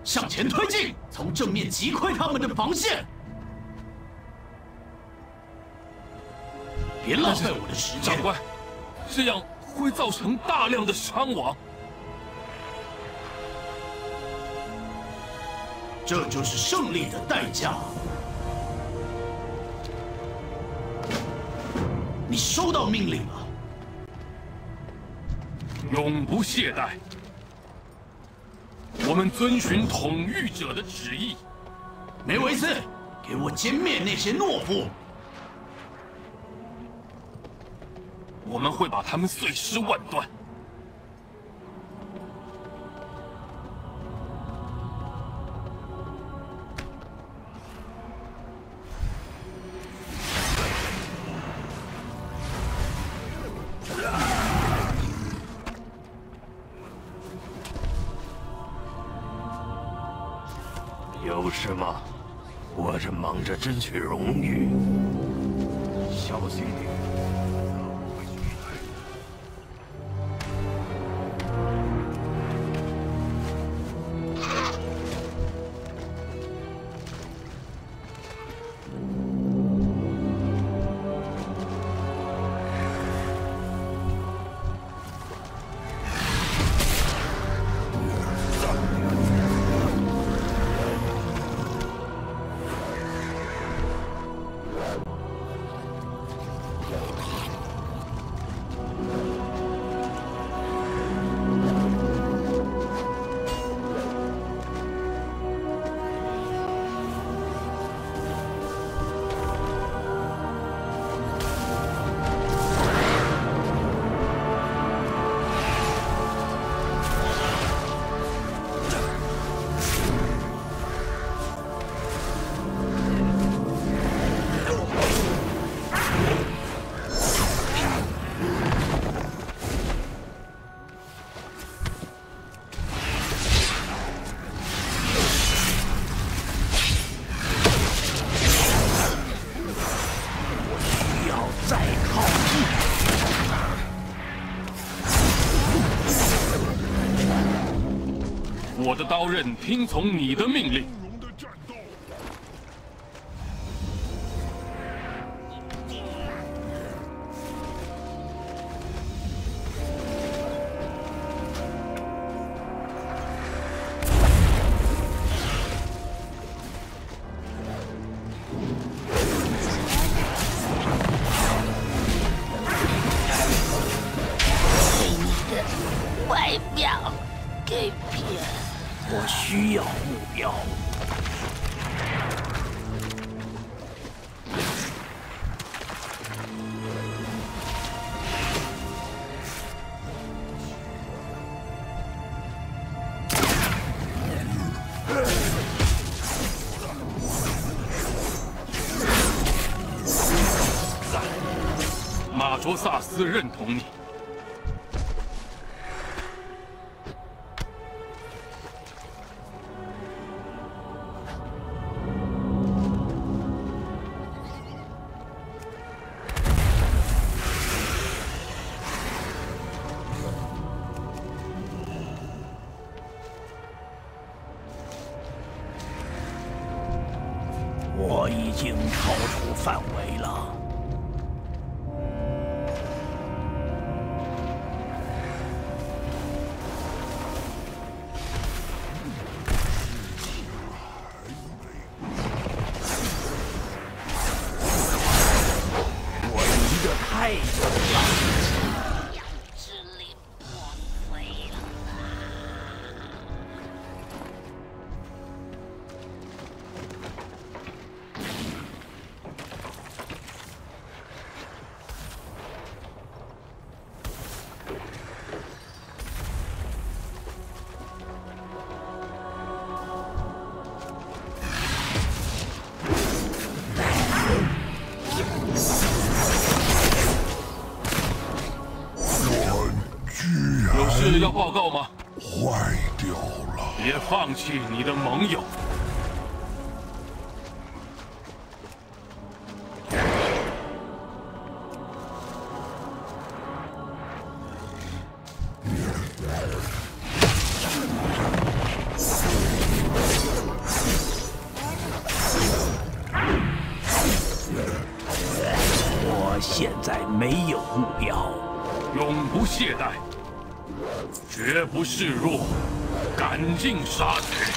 向前推进，从正面击溃他们的防线。别浪费我的时间。 长官，这样会造成大量的伤亡。 这就是胜利的代价。你收到命令了。 永不懈怠。我们遵循统御者的旨意。 梅维斯，给我歼灭那些懦夫！ 我们会把他们碎尸万段。 有事吗？我正忙着争取荣誉。小心点。 我的刀刃听从你的命令。 被你的外表给骗。 我需要目标。 马卓萨斯认同你。 我已经超出范围了。我离得太远了。 之力破碎了。 有事要报告吗？ 坏掉了。 别放弃你的盟友。 有目标， 永不懈怠，绝不示弱，赶尽杀绝。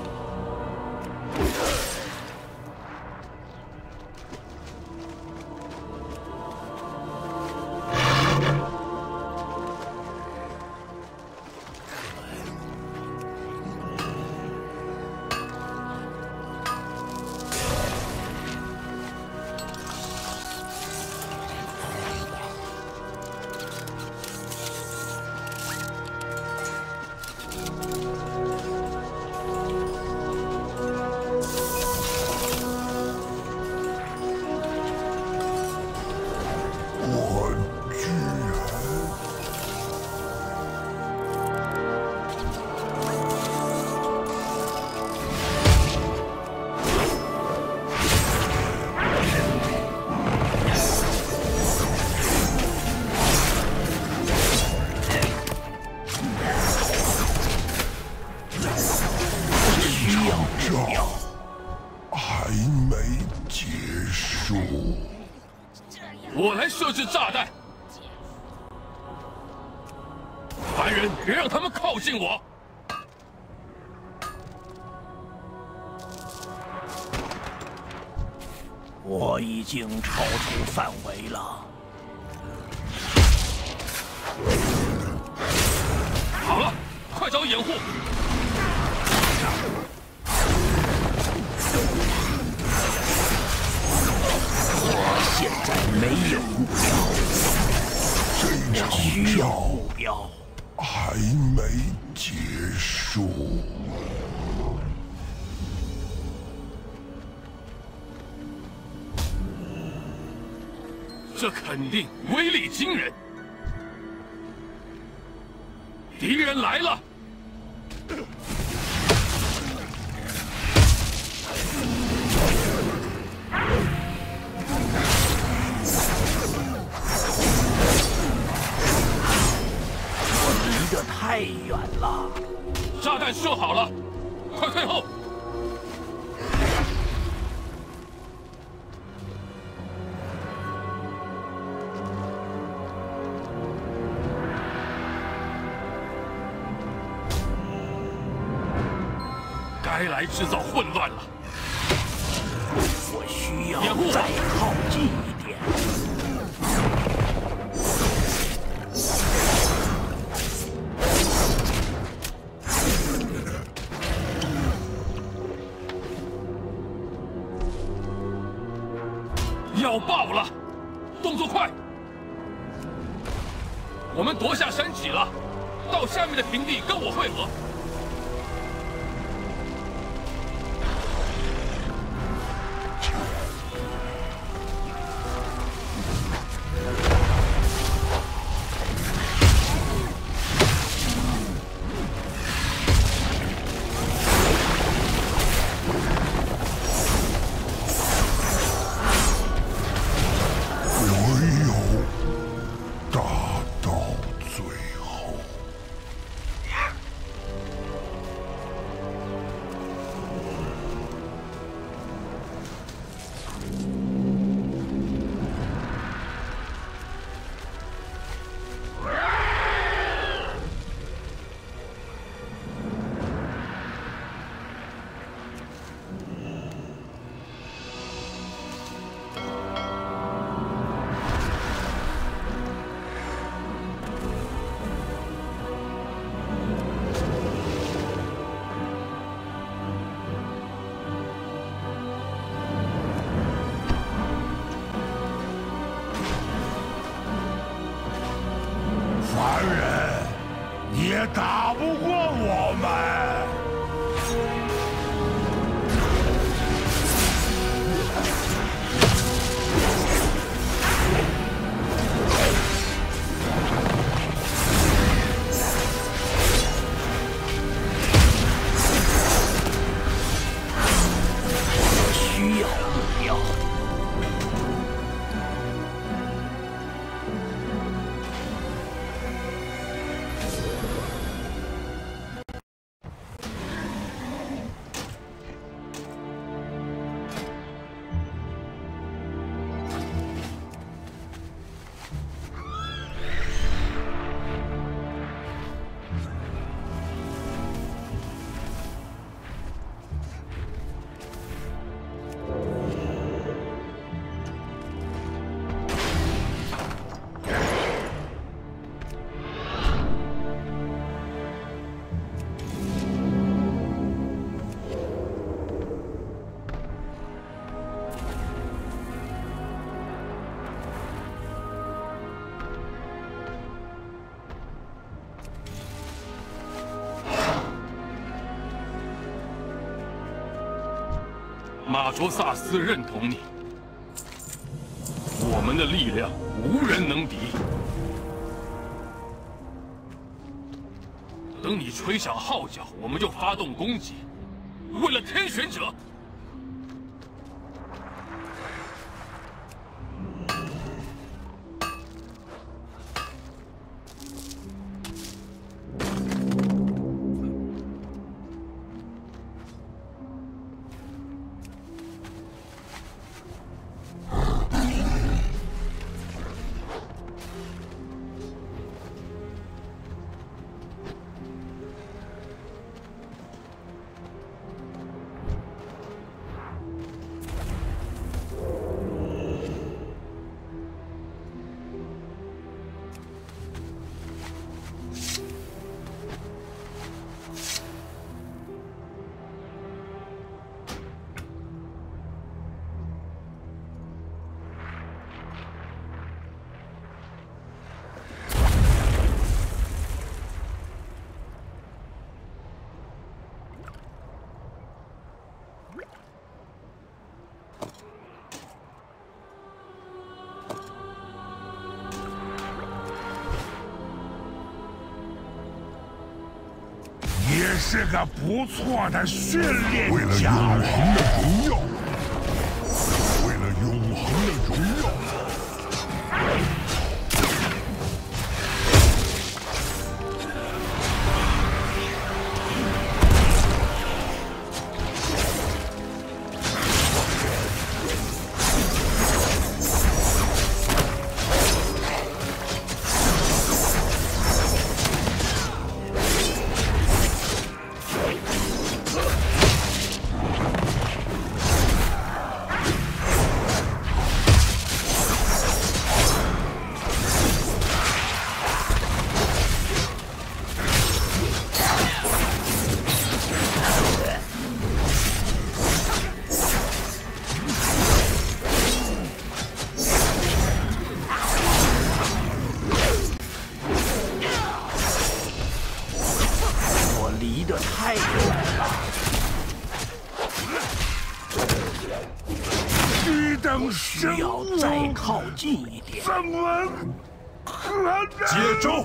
我来设置炸弹，凡人别让他们靠近我。 我已经超出范围了。 好了，快找掩护！ 我现在没有目标，我需要目标。 还没结束。 这肯定威力惊人。敌人来了！ 离得太远了。 炸弹设好了，快退后！该来制造混乱了。 我需要掩护再靠近一点。 要爆了，动作快！我们夺下山脊了，到下面的平地跟我会合。 凡人也打不过我们。 我需要目标。 马卓萨斯认同你，我们的力量无人能敌。等你吹响号角，我们就发动攻击。为了天选者！ 也是个不错的训练为了永家恒人。 的荣耀，为了永恒的荣耀。 离得太远了， 须等需生要再靠近一点。 怎么可能？ 接招！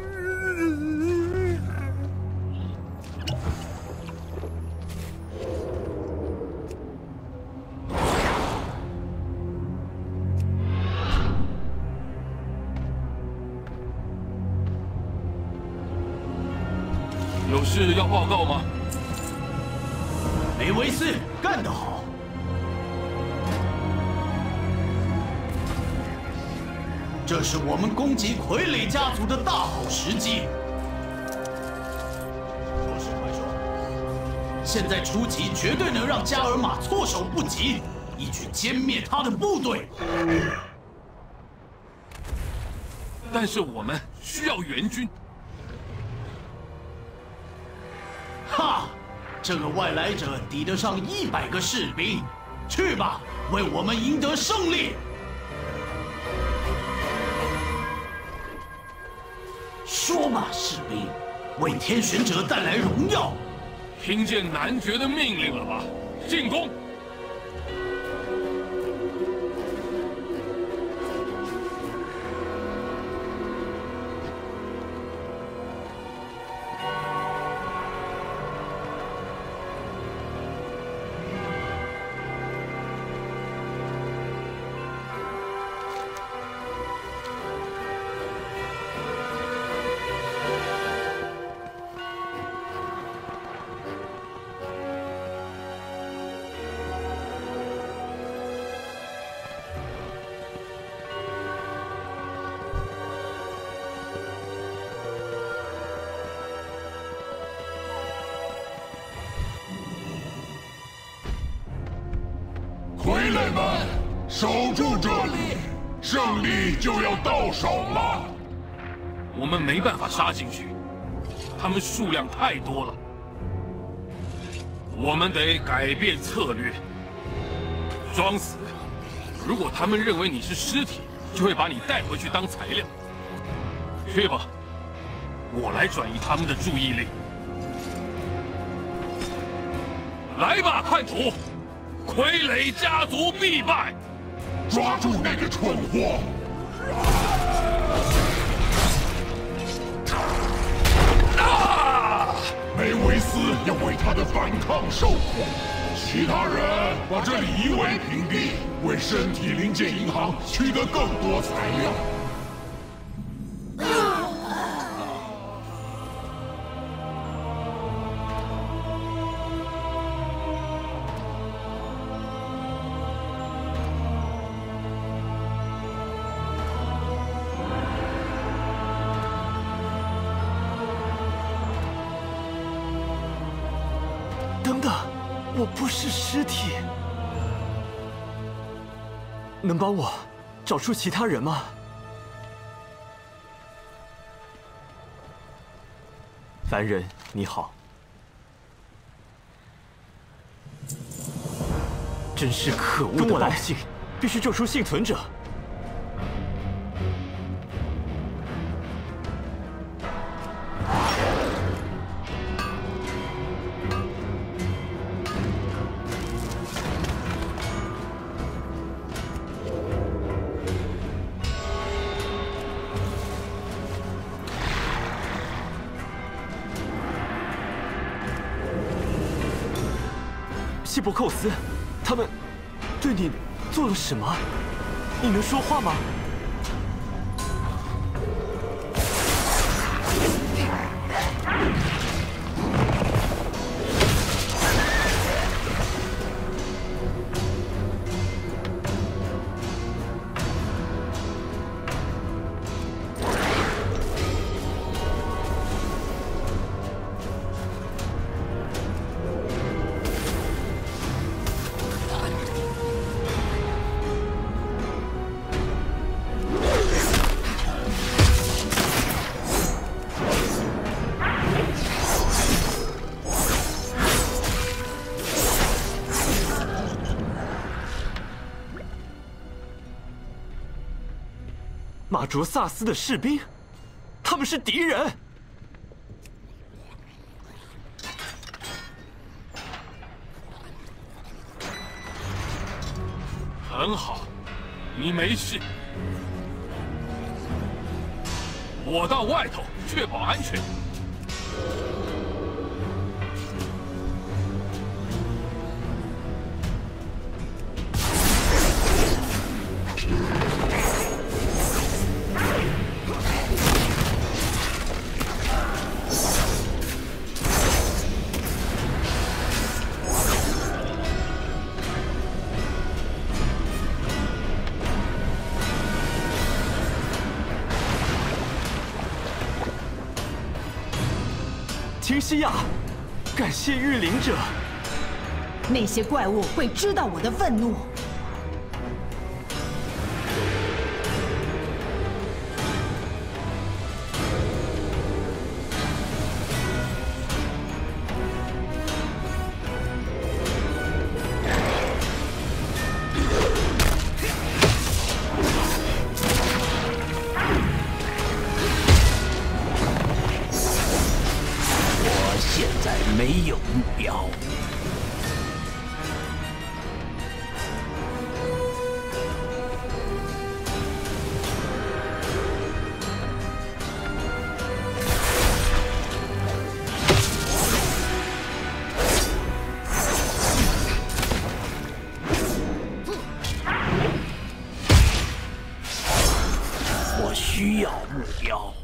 有事要报告吗？ 梅维斯，干得好！这是我们攻击傀儡家族的大好时机。说是快说，现在出击绝对能让加尔玛措手不及，一举歼灭他的部队。 但是我们需要援军。 哈，这个外来者抵得上100个士兵，去吧，为我们赢得胜利！说吧，士兵，为天选者带来荣耀。 听见男爵的命令了吧？进攻！ 傀儡们，守住这里，胜利就要到手了。 我们没办法杀进去，他们数量太多了。我们得改变策略，装死。如果他们认为你是尸体，就会把你带回去当材料。去吧，我来转移他们的注意力。来吧，叛徒！ 傀儡家族必败！ 抓住那个蠢货！梅维斯要为他的反抗受苦。其他人把这里夷为平地，为身体零件银行取得更多材料。 等等，我不是尸体，能帮我找出其他人吗？凡人，你好，真是可恶的报信，必须救出幸存者。希伯寇斯，他们对你做了什么？你能说话吗？马卓萨斯的士兵，他们是敌人。 很好，你没事。我到外头确保安全。 秦西亚，感谢御灵者。 那些怪物会知道我的愤怒。 没有目标。我需要目标。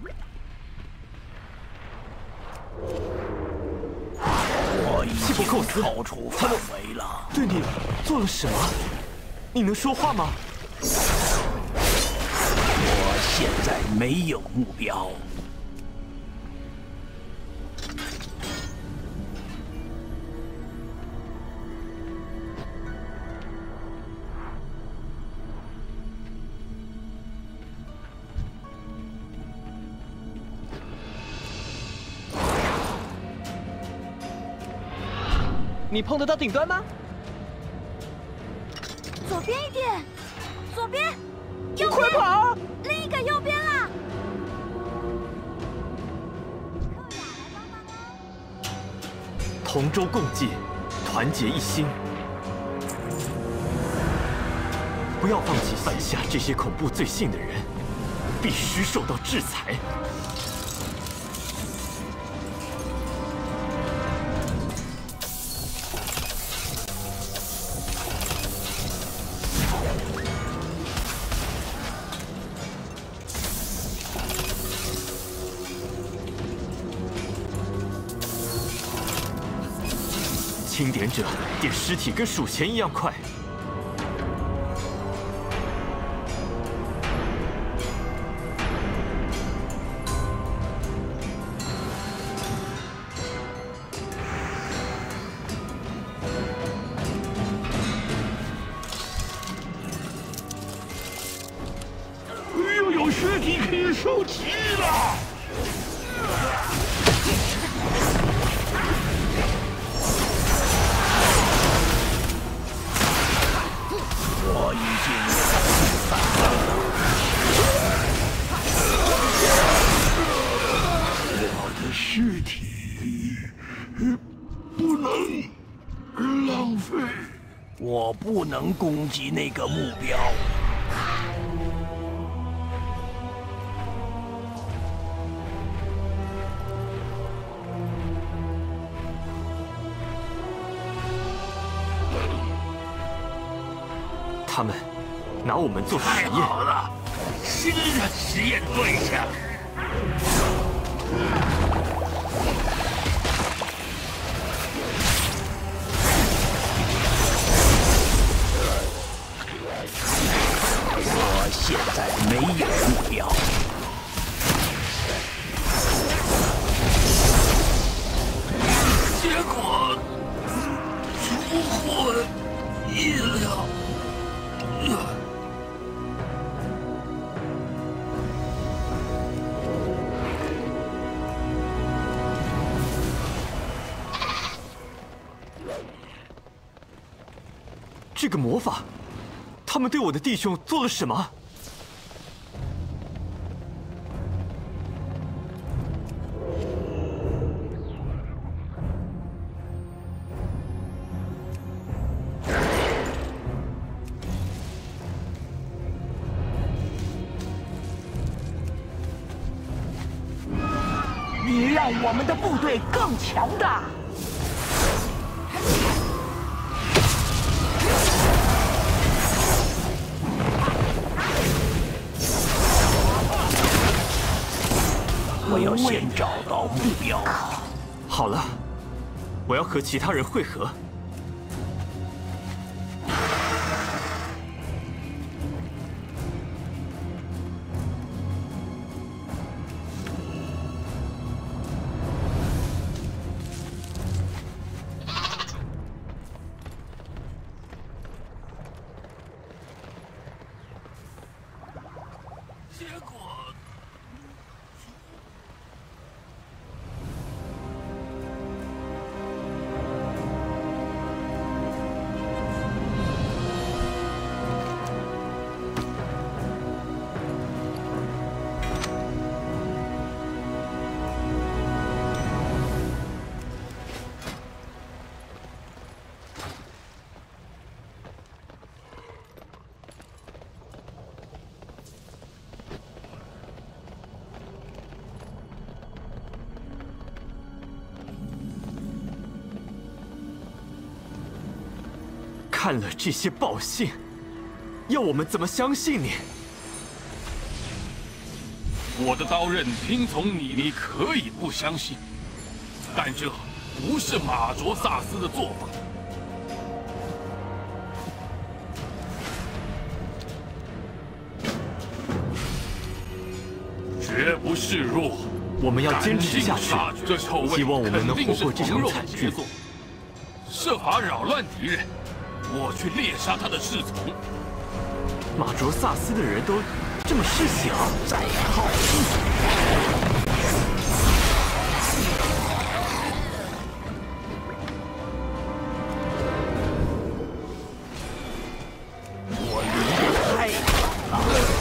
希伯寇斯， 超出范围了。 对你做了什么？你能说话吗？ 我现在没有目标。 你碰得到顶端吗？ 左边一点，左边，右边， 快跑！ 另一个右边啦！ 同舟共济，团结一心。 不要放弃，犯下这些恐怖罪行的人必须受到制裁。清点者点尸体跟数钱一样快。 又有尸体可以收集了。 我已经散了。 我的尸体不能浪费。 我不能攻击那个目标。 他们拿我们做实验。 太好了，新的实验对象。我现在没有目标。结果出乎意料。 这个魔法，他们对我的弟兄做了什么？ 你让我们的部队更强大。 我要先找到目标。 好了，我要和其他人会合。 结果。 看了这些报信，要我们怎么相信你？ 我的刀刃听从你，你可以不相信，但这不是马卓萨斯的做法。绝不示弱， 我们要坚持下去。 这臭味希望我们能活过这场惨剧。 设法扰乱敌人。 我去猎杀他的侍从。 马卓萨斯的人都这么嗜血啊！ 再好一点。我离得太远了。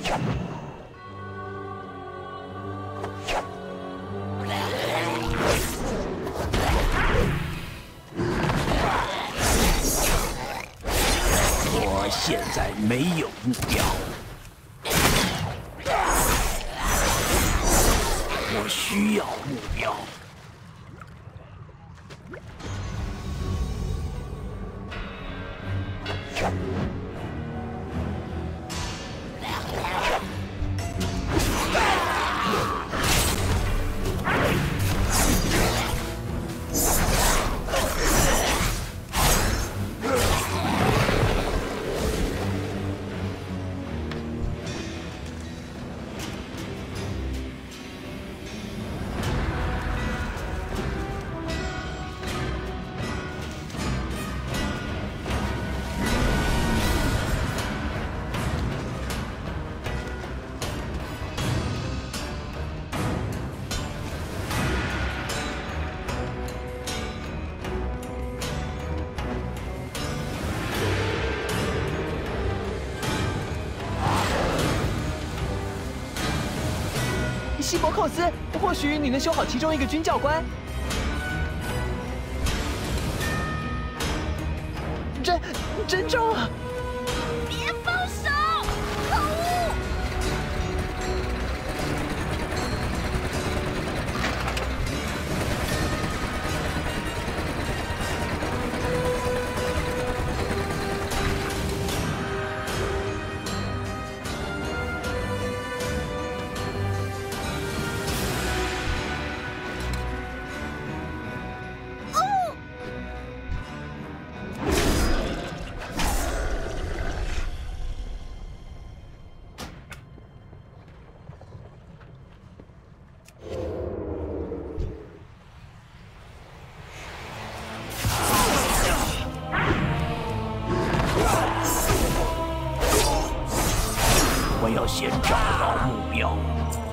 我现在没有目标，我需要目标。 希伯寇斯，或许你能修好其中一个军教官。真中啊！ 别放手！可恶！ 我要先找到目标。